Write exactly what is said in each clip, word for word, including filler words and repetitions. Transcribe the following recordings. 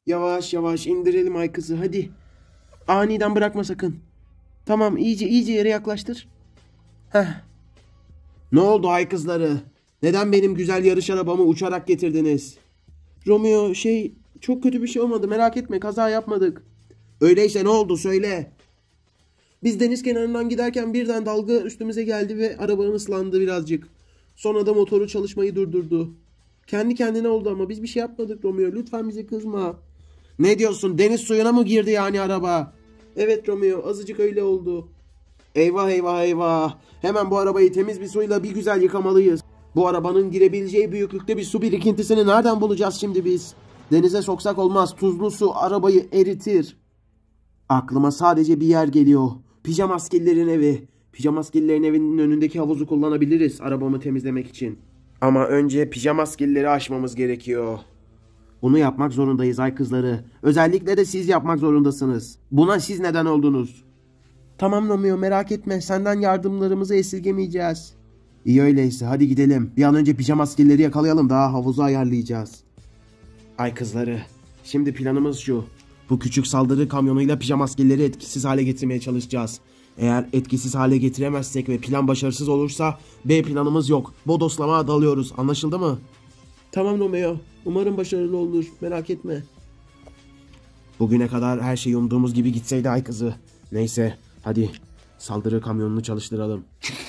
Yavaş yavaş indirelim ay kızı hadi. Aniden bırakma sakın. Tamam iyice iyice yere yaklaştır. Heh. Ne oldu ay kızları? Neden benim güzel yarış arabamı uçarak getirdiniz? Romeo şey çok kötü bir şey olmadı merak etme kaza yapmadık. Öyleyse ne oldu söyle. Biz deniz kenarından giderken birden dalga üstümüze geldi ve arabam ıslandı birazcık. Sonra da motoru çalışmayı durdurdu. Kendi kendine oldu ama biz bir şey yapmadık Romeo. Lütfen bize kızma. Ne diyorsun? Deniz suyuna mı girdi yani araba? Evet Romeo azıcık öyle oldu. Eyvah eyvah eyvah. Hemen bu arabayı temiz bir suyla bir güzel yıkamalıyız. Bu arabanın girebileceği büyüklükte bir su birikintisini nereden bulacağız şimdi biz? Denize soksak olmaz. Tuzlu su arabayı eritir. Aklıma sadece bir yer geliyor. Pijamaskillerin evi. Pijamaskillerin evinin önündeki havuzu kullanabiliriz arabamı temizlemek için. Ama önce pijamaskilleri aşmamız gerekiyor. Bunu yapmak zorundayız ay kızları. Özellikle de siz yapmak zorundasınız. Buna siz neden oldunuz? Tamam Romeo merak etme. Senden yardımlarımızı esirgemeyeceğiz. İyi öyleyse hadi gidelim. Bir an önce pijamaskilleri yakalayalım. Daha havuzu ayarlayacağız. Ay kızları. Şimdi planımız şu. Bu küçük saldırı kamyonuyla pijamaskilleri etkisiz hale getirmeye çalışacağız. Eğer etkisiz hale getiremezsek ve plan başarısız olursa B planımız yok. Bodoslama dalıyoruz. Anlaşıldı mı? Tamam Romeo. Umarım başarılı olur. Merak etme. Bugüne kadar her şey umduğumuz gibi gitseydi ay kızı. Neyse. Hadi saldırı kamyonunu çalıştıralım.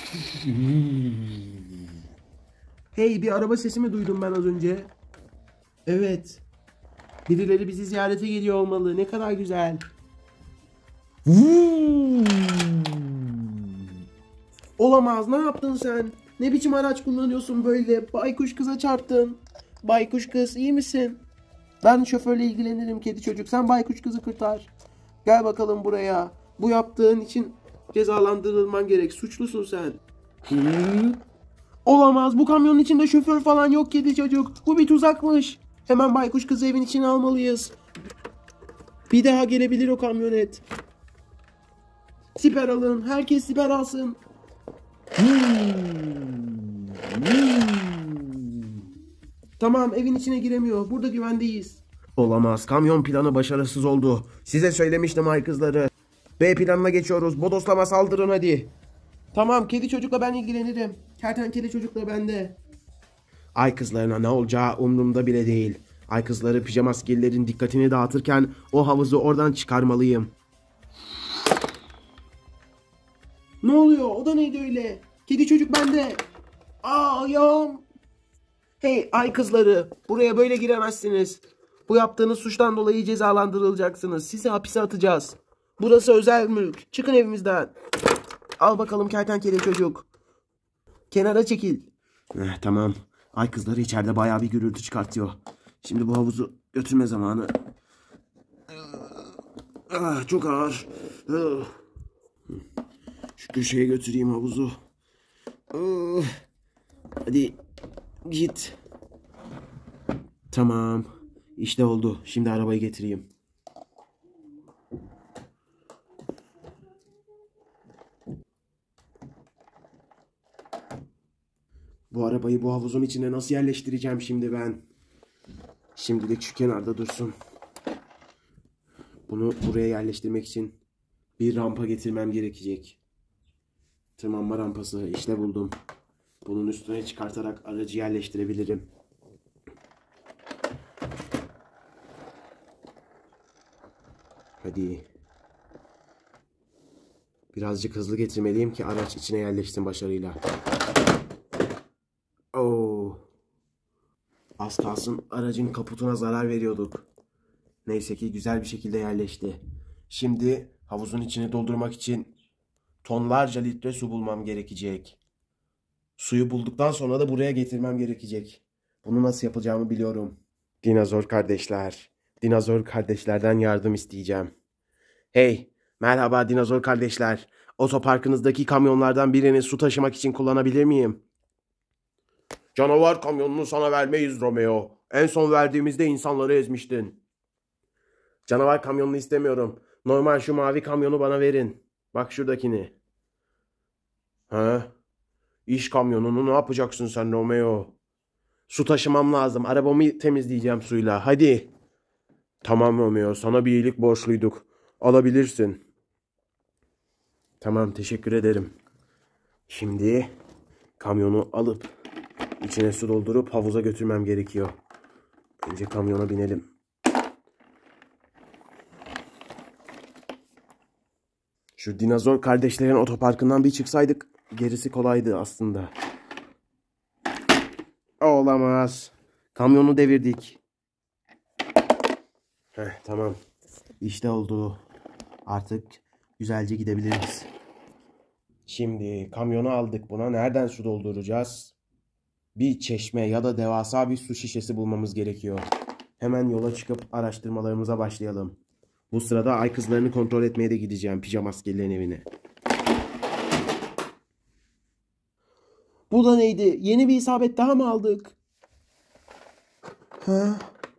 Hey bir araba sesi mi duydum ben az önce? Evet. Birileri bizi ziyarete geliyor olmalı. Ne kadar güzel. Olamaz. Ne yaptın sen? Ne biçim araç kullanıyorsun böyle? Baykuş kıza çarptın. Baykuş kız iyi misin? Ben şoförle ilgilenirim kedi çocuk. Sen baykuş kızı kurtar. Gel bakalım buraya. Bu yaptığın için cezalandırılman gerek. Suçlusun sen. Hı? Olamaz. Bu kamyonun içinde şoför falan yok kedi çocuk. Bu bir tuzakmış. Hemen baykuş kızı evin içine almalıyız. Bir daha gelebilir o kamyonet. Siper alın. Herkes siper alsın. Tamam evin içine giremiyor. Burada güvendeyiz. Olamaz. Kamyon planı başarısız oldu. Size söylemiştim ay kızları. B planına geçiyoruz. Bodoslama saldırın hadi. Tamam kedi çocukla ben ilgilenirim. Kertenkele çocukla bende. Ay kızlarına ne olacağı umurumda bile değil. Ay kızları pijamaskillerin dikkatini dağıtırken o havuzu oradan çıkarmalıyım. Ne oluyor? O da neydi öyle? Kedi çocuk bende. Aa ayağım. Hey ay kızları. Buraya böyle giremezsiniz. Bu yaptığınız suçtan dolayı cezalandırılacaksınız. Sizi hapise atacağız. Burası özel mülk. Çıkın evimizden. Al bakalım kertenkele çocuk. Kenara çekil. Eh, tamam. Ay kızları içeride bayağı bir gürültü çıkartıyor. Şimdi bu havuzu götürme zamanı. Ah, çok ağır. Ah. Şu köşeye götüreyim havuzu. Ah. Hadi git. Tamam. İşte oldu. Şimdi arabayı getireyim. Bu arabayı bu havuzun içine nasıl yerleştireceğim şimdi ben? Şimdilik şu kenarda dursun. Bunu buraya yerleştirmek için bir rampa getirmem gerekecek. Tırmanma rampası işte buldum. Bunun üstüne çıkartarak aracı yerleştirebilirim. Hadi. Birazcık hızlı getirmeliyim ki araç içine yerleşsin başarıyla. Oo. Az kalsın aracın kaputuna zarar veriyorduk. Neyse ki güzel bir şekilde yerleşti. Şimdi havuzun içini doldurmak için tonlarca litre su bulmam gerekecek. Suyu bulduktan sonra da buraya getirmem gerekecek. Bunu nasıl yapacağımı biliyorum. Dinozor kardeşler. Dinozor kardeşlerden yardım isteyeceğim. Hey, merhaba dinozor kardeşler. Otoparkınızdaki kamyonlardan birini su taşımak için kullanabilir miyim? Canavar kamyonunu sana vermeyiz Romeo. En son verdiğimizde insanları ezmiştin. Canavar kamyonunu istemiyorum. Normal şu mavi kamyonu bana verin. Bak şuradakini. Ha? İş kamyonunu ne yapacaksın sen Romeo? Su taşımam lazım. Arabamı temizleyeceğim suyla. Hadi. Tamam Romeo, sana bir iyilik borçluyduk. Alabilirsin. Tamam, teşekkür ederim. Şimdi kamyonu alıp içine su doldurup havuza götürmem gerekiyor. Önce kamyona binelim. Şu dinozor kardeşlerin otoparkından bir çıksaydık gerisi kolaydı aslında. Olamaz. Kamyonu devirdik. Heh, tamam. İşte oldu. Artık güzelce gidebiliriz. Şimdi kamyonu aldık. Buna nereden su dolduracağız? Bir çeşme ya da devasa bir su şişesi bulmamız gerekiyor. Hemen yola çıkıp araştırmalarımıza başlayalım. Bu sırada ay kızlarını kontrol etmeye de gideceğim pijamaskelilerin evine. Bu da neydi? Yeni bir isabet daha mı aldık? Ha?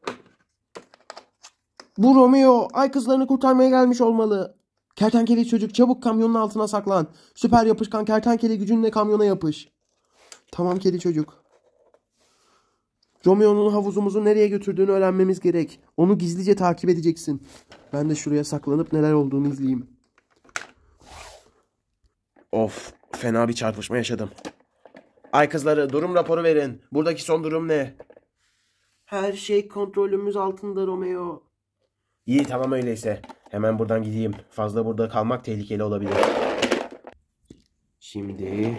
Bu Romeo ay kızlarını kurtarmaya gelmiş olmalı. Kertenkele çocuk, çabuk kamyonun altına saklan. Süper yapışkan kertenkele gücünle kamyona yapış. Tamam kedi çocuk. Romeo'nun havuzumuzu nereye götürdüğünü öğrenmemiz gerek. Onu gizlice takip edeceksin. Ben de şuraya saklanıp neler olduğunu izleyeyim. Of, fena bir çarpışma yaşadım. Ay kızları, durum raporu verin. Buradaki son durum ne? Her şey kontrolümüz altında Romeo. İyi, tamam öyleyse. Hemen buradan gideyim. Fazla burada kalmak tehlikeli olabilir. Şimdi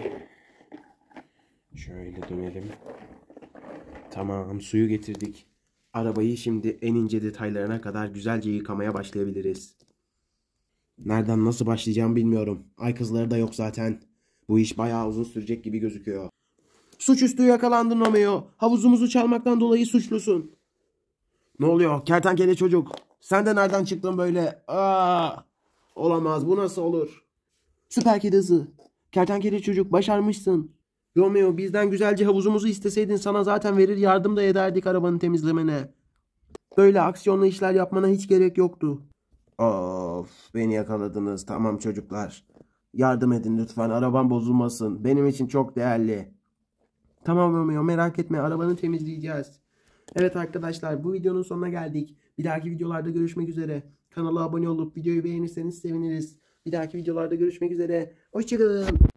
şöyle dönelim. Tamam, suyu getirdik. Arabayı şimdi en ince detaylarına kadar güzelce yıkamaya başlayabiliriz. Nereden nasıl başlayacağımı bilmiyorum. Ay kızları da yok zaten. Bu iş bayağı uzun sürecek gibi gözüküyor. Suçüstü yakalandın Romeo. Havuzumuzu çalmaktan dolayı suçlusun. Ne oluyor? Kertenkele çocuk. Sen de nereden çıktın böyle? Aa! Olamaz. Bu nasıl olur? Süper kedi hızı. Kertenkele çocuk, başarmışsın. Romeo, bizden güzelce havuzumuzu isteseydin sana zaten verir yardım da ederdik arabanı temizlemene. Böyle aksiyonlu işler yapmana hiç gerek yoktu. Of, beni yakaladınız. Tamam çocuklar. Yardım edin lütfen. Arabam bozulmasın. Benim için çok değerli. Tamam Romeo, merak etme. Arabanı temizleyeceğiz. Evet arkadaşlar, bu videonun sonuna geldik. Bir dahaki videolarda görüşmek üzere. Kanala abone olup videoyu beğenirseniz seviniriz. Bir dahaki videolarda görüşmek üzere. Hoşçakalın.